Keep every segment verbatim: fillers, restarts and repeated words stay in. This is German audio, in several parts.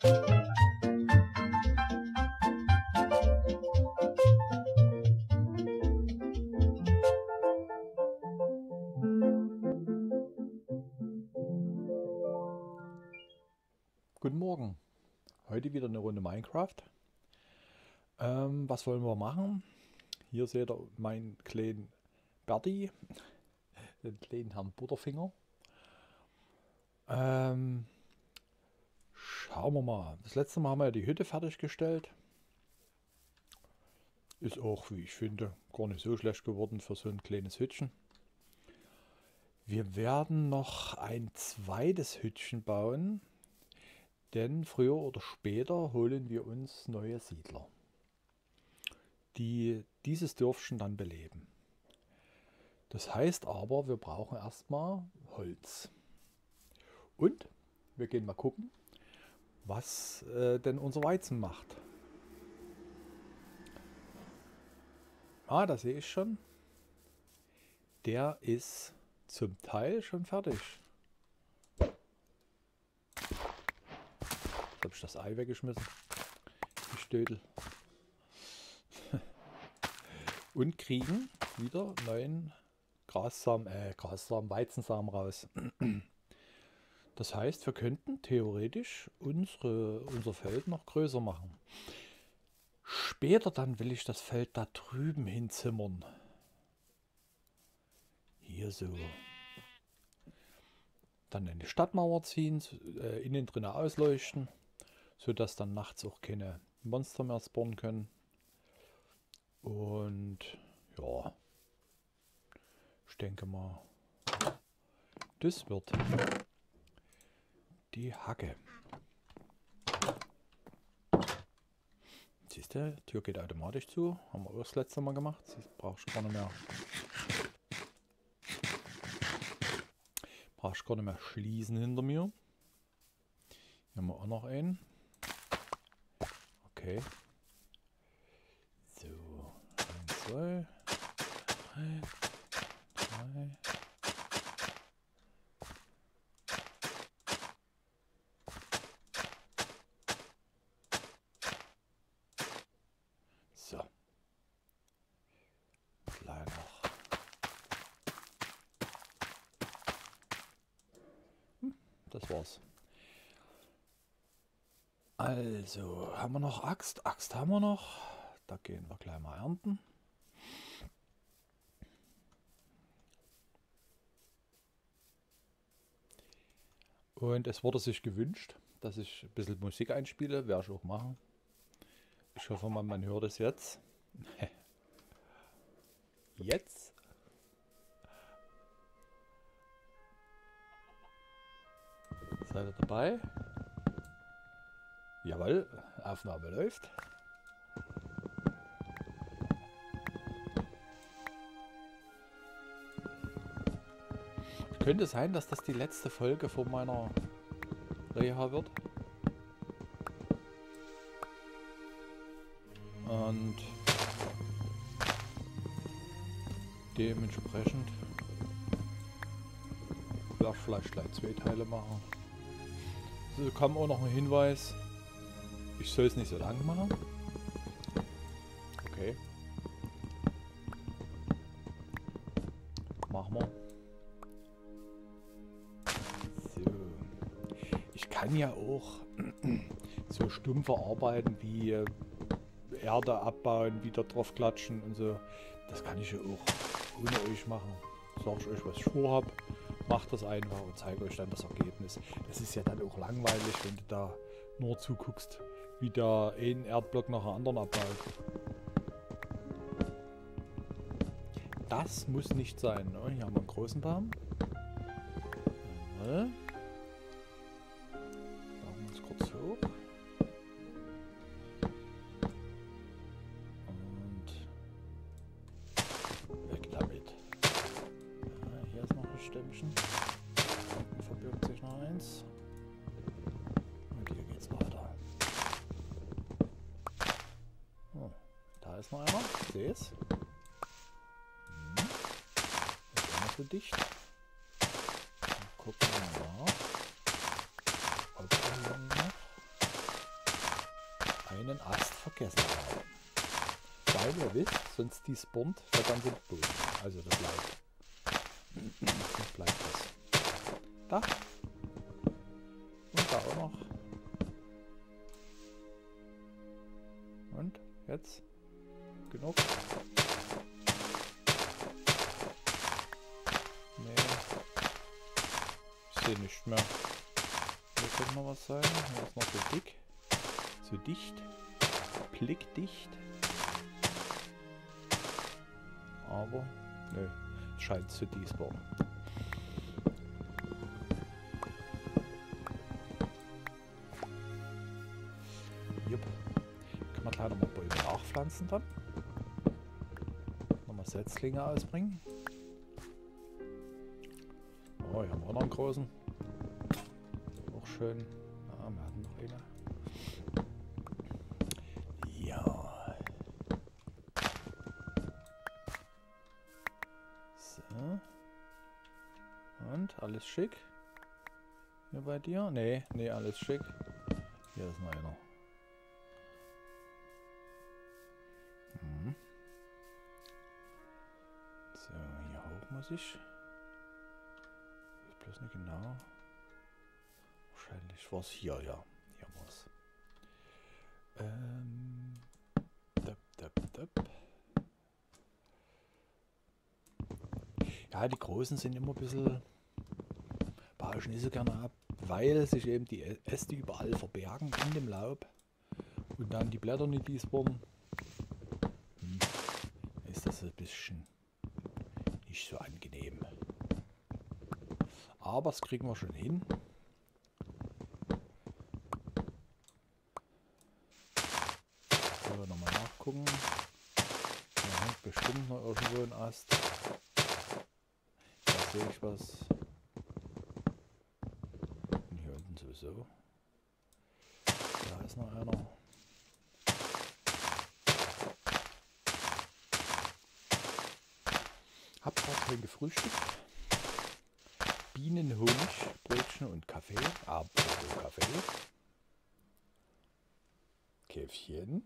Guten Morgen, heute wieder eine Runde Minecraft. Ähm, was wollen wir machen? Hier seht ihr meinen kleinen Berti, den kleinen Herrn Butterfinger. Ähm, schauen wir mal. Das letzte Mal haben wir ja die Hütte fertiggestellt. Ist auch, wie ich finde, gar nicht so schlecht geworden für so ein kleines Hütchen. Wir werden noch ein zweites Hütchen bauen. Denn früher oder später holen wir uns neue Siedler, die dieses Dörfchen dann beleben. Das heißt aber, wir brauchen erstmal Holz. Und wir gehen mal gucken, was äh, denn unser Weizen macht. Ah, da sehe ich schon. Der ist zum Teil schon fertig. Jetzt habe ich das Ei weggeschmissen. Die Stödel. Und kriegen wieder neuen Grassamen, äh, Grassamen, Weizensamen raus. Das heißt, wir könnten theoretisch unsere, unser Feld noch größer machen. Später dann will ich das Feld da drüben hinzimmern. Hier so. Dann eine Stadtmauer ziehen, äh, innen drin ausleuchten, sodass dann nachts auch keine Monster mehr spawnen können. Und ja, ich denke mal, das wird die Hacke. Siehst du, die Tür geht automatisch zu. Haben wir auch das letzte Mal gemacht. Das brauchst du gar nicht mehr. Brauchst du gar nicht mehr schließen hinter mir. Hier haben wir auch noch einen. Okay. So. eins, zwei, drei, drei. So. Klein noch. Hm, das war's. Also, haben wir noch Axt? Axt haben wir noch. Da gehen wir gleich mal ernten. Und es wurde sich gewünscht, dass ich ein bisschen Musik einspiele. Werde ich auch machen. Ich hoffe mal, man hört es jetzt. Jetzt. Seid ihr dabei? Jawohl, Aufnahme läuft. Könnte sein, dass das die letzte Folge von meiner Reha wird. Und dementsprechend werde ich vielleicht gleich zwei Teile machen. So kam auch noch ein Hinweis. Ich soll es nicht so lang machen. Okay. Machen wir. So. Ich kann ja auch so stumpfe Arbeiten wie Erde abbauen, wieder drauf klatschen und so. Das kann ich ja auch ohne euch machen. Sag ich euch, was ich vorhab. Macht das einfach und zeige euch dann das Ergebnis. Das ist ja dann auch langweilig, wenn du da nur zuguckst, wie da ein Erdblock nach dem anderen abbaut. Das muss nicht sein. Oh, hier haben wir einen großen Baum. Jawohl. Machen wir uns kurz hoch. Und weg damit. Ja, hier ist noch ein Stämmchen. Unten verbirgt sich noch eins. Und hier geht's weiter. Oh, da ist noch einer. Ich sehe es. Hm. Ist immer so dicht. Mal gucken wir mal. Ob wir noch. einen Ast vergessen haben. Weil ihr wisst, sonst despawnt der ganze Boden. Also das bleibt. Das bleibt das. Da. Und da auch noch. Und jetzt genug. Nee. Ich sehe nicht mehr. Hier könnte noch was sein. Hier ist noch so dick. So dicht. Blickdicht. Aber, nö. Es scheint zu despawnen. Jupp. Kann man gleich nochmal Bäume nachpflanzen dann. Nochmal Setzlinge ausbringen. Oh, hier haben wir auch noch einen großen. Auch schön. Ah, wir hatten noch eine. Ja. So. Und alles schick. Hier bei dir? Nee, nee, alles schick. Hier ist noch einer. Mhm. So, hier hoch muss ich. Bloß nicht genau. Wahrscheinlich war es hier, ja. Hier war es. Ähm. Döp, döp, döp. Ja, die Großen sind immer ein bisschen. Baue ich nicht so gerne ab, weil sich eben die Äste überall verbergen in dem Laub und dann die Blätter nicht despawnen. Hm. Ist das ein bisschen nicht so angenehm. Aber das kriegen wir schon hin. So, nochmal nachgucken. Da hängt bestimmt noch irgendwo ein Ast. Da sehe ich was. Und hier unten sowieso. Da ist noch einer. Hab gerade schon gefrühstückt. Bienen, Honig, Brötchen und Kaffee. Apropos Kaffee. Käffchen.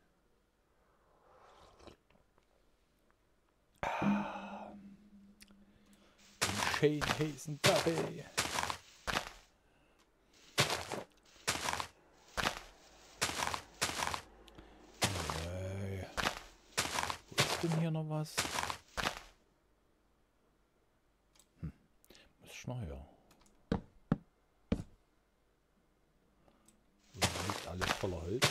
Und schön heißen Kaffee. Nee. Wo ist denn hier noch was? Hm. Was ist noch hier? Hier liegt alles voller Holz.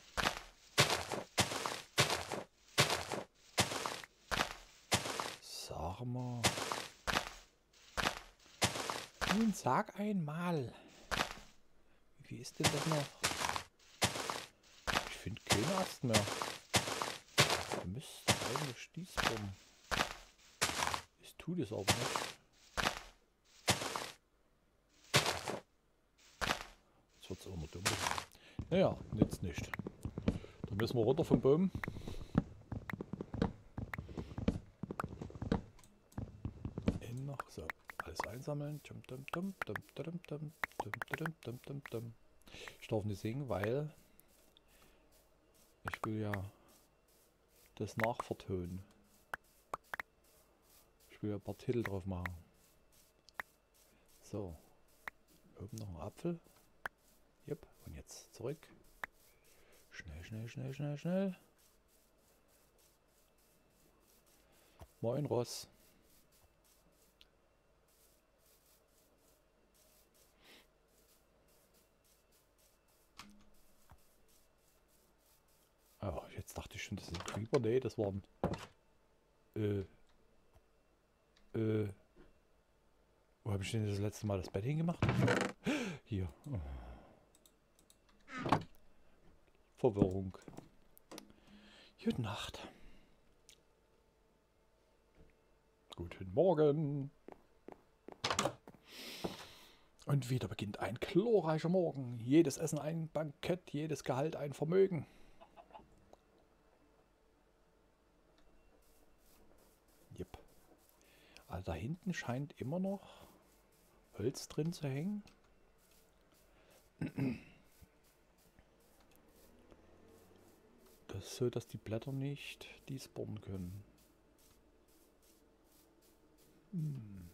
Sag mal. Nun sag einmal. Wie viel ist denn das noch? Ich finde keinen Ast mehr. Wir müssten eigentlich despawnen. Ich tue das aber nicht. Jetzt wird es immer dumm. Naja, nützt nicht. Dann müssen wir runter vom Baum. In noch so. Alles einsammeln. Ich darf nicht singen, weil ich will ja das nachvertonen. Ich will ja ein paar Titel drauf machen. So. Oben noch ein Apfel. Jupp. Und jetzt zurück. Schnell, schnell, schnell, schnell, schnell. Moin, Ross. Oh, jetzt dachte ich schon, das sind Creeper. Nee, das waren... Äh... Äh... Wo habe ich denn das letzte Mal das Bett hingemacht? Hier. Oh. Verwirrung. Gute Nacht. Guten Morgen. Und wieder beginnt ein glorreicher Morgen. Jedes Essen ein Bankett, jedes Gehalt ein Vermögen. Jep. Also da hinten scheint immer noch Holz drin zu hängen. so dass die Blätter nicht despawnen können. Hm.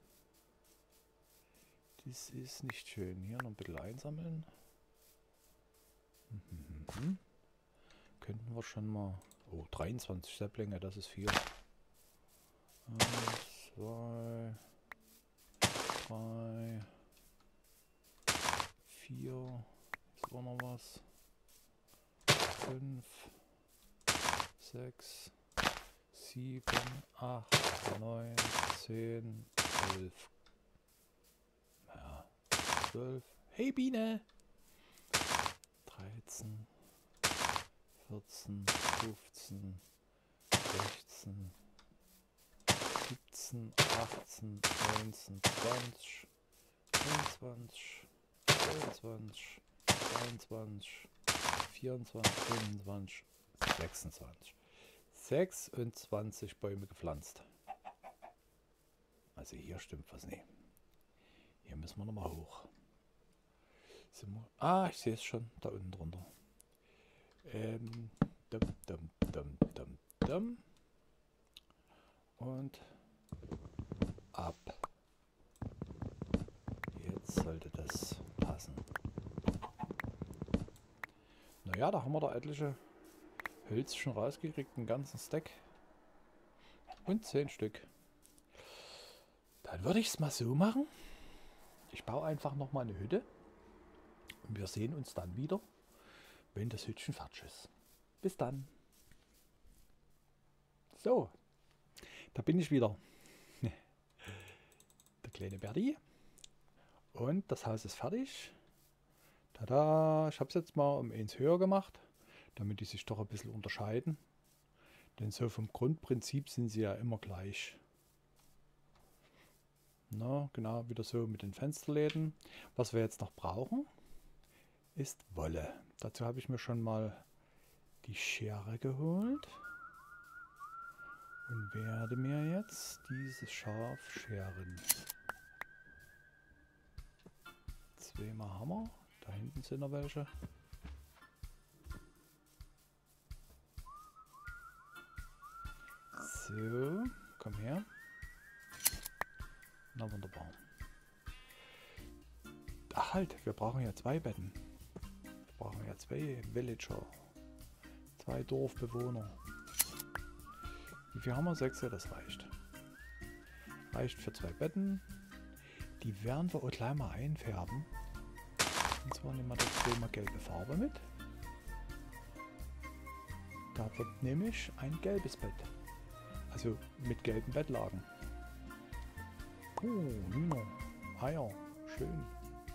Das ist nicht schön. Hier noch ein bisschen einsammeln. Mhm. Könnten wir schon mal... Oh, dreiundzwanzig Säpplinge, das ist viel. Eins, zwei, drei, vier. Ist auch noch was. Fünf, sechs, sieben, acht, neun, zehn, elf. Ja, zwölf. Hey Biene! dreizehn, vierzehn, fünfzehn, sechzehn, siebzehn, achtzehn, neunzehn, zwanzig, einundzwanzig, zweiundzwanzig, dreiundzwanzig, vierundzwanzig, fünfundzwanzig, sechsundzwanzig. sechsundzwanzig Bäume gepflanzt. Also hier stimmt was nicht. Hier müssen wir nochmal hoch. Sind wir, ah, ich sehe es schon, da unten drunter. Ähm, dum, dum, dum, dum, dum. Und ab. Jetzt sollte das passen. Naja, da haben wir da etliche Hölzer schon rausgekriegt, einen ganzen Stack. Und zehn Stück. Dann würde ich es mal so machen. Ich baue einfach noch mal eine Hütte. Und wir sehen uns dann wieder, wenn das Hütchen fertig ist. Bis dann. So, da bin ich wieder. Der kleine Berti. Und das Haus ist fertig. Tada! Ich habe es jetzt mal um eins höher gemacht, damit die sich doch ein bisschen unterscheiden. Denn so vom Grundprinzip sind sie ja immer gleich. Na, genau, wieder so mit den Fensterläden. Was wir jetzt noch brauchen, ist Wolle. Dazu habe ich mir schon mal die Schere geholt und werde mir jetzt dieses Schaf scheren. Zweimal Hammer. Da hinten sind noch welche. So, komm her. Na wunderbar. Ach halt, wir brauchen ja zwei Betten. Wir brauchen ja zwei Villager. Zwei Dorfbewohner. Wie viel haben wir? Sechs, ja, das reicht. Reicht für zwei Betten. Die werden wir auch gleich mal einfärben. Und zwar nehmen wir dazu mal gelbe Farbe mit. Da wird nämlich ein gelbes Bett. Also mit gelben Bettlagen. Oh, Hühner, Eier, schön.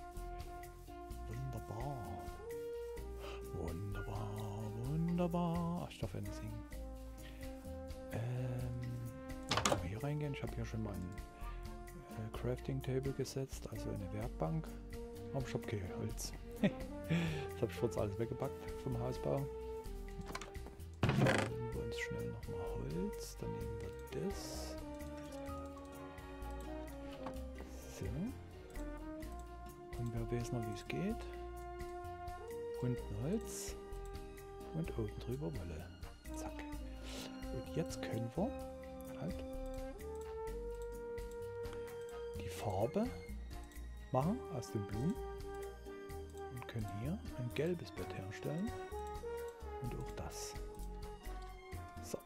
Wunderbar. Wunderbar, wunderbar. Ach, ich darf ja nicht singen. Ähm, können wir hier reingehen? Ich habe hier schon mal ein äh, Crafting Table gesetzt, also eine Werkbank. Aber ich habe kein Holz. Das habe ich kurz alles weggepackt vom Hausbau. Dann nehmen wir uns schnell nochmal Holz. Dann nehmen wir das. So. Und wir wissen noch, wie es geht. Unten Holz. Und oben drüber Wolle. Zack. Und jetzt können wir halt die Farbe machen aus den Blumen. Und können hier ein gelbes Bett herstellen. Und auch das. So.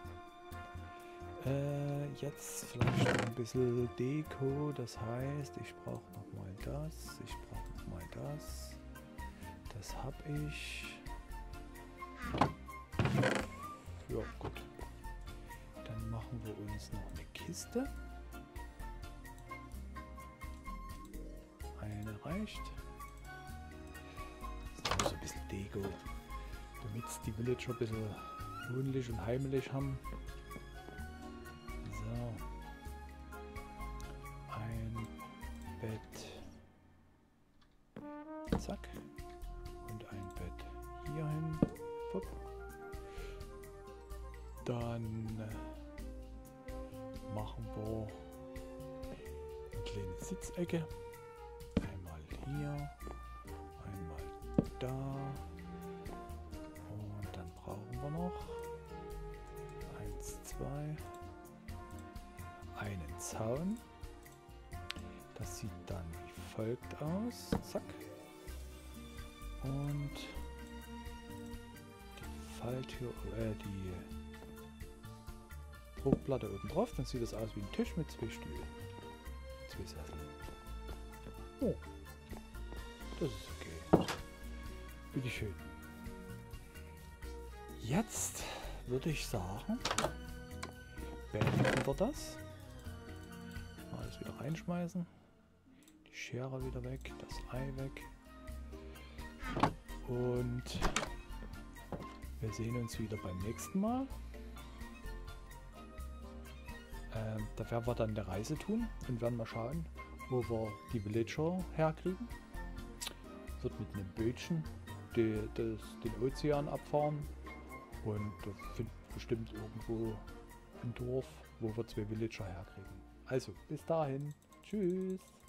Äh, jetzt vielleicht noch ein bisschen Deko. Das heißt, ich brauche nochmal das. Ich brauche nochmal das. Das habe ich. Ja, gut. Dann machen wir uns noch eine Kiste. Eine reicht. So ein bisschen Deko, damit die Villager ein bisschen wohnlich und heimlich haben. So. Ein Bett. Zack. Und ein Bett hier hin. Pop. Dann machen wir eine kleine Sitzecke. Einmal hier. Einmal da. Und dann brauchen wir Zaun. Das sieht dann wie folgt aus. Zack. Und die Falltür, äh, die Druckplatte oben drauf. Dann sieht das aus wie ein Tisch mit zwei Stühlen. Zwei Sesseln. Oh. Das ist okay. Bitteschön. Jetzt würde ich sagen, beenden wir das. Alles wieder reinschmeißen. Die Schere wieder weg, das Ei weg. Und wir sehen uns wieder beim nächsten Mal. Ähm, da werden wir dann eine Reise tun und werden mal schauen, wo wir die Villager herkriegen. Wird mit einem Bötchen die, das, den Ozean abfahren und da findet bestimmt irgendwo ein Dorf, wo wir zwei Villager herkriegen. Also, bis dahin. Tschüss.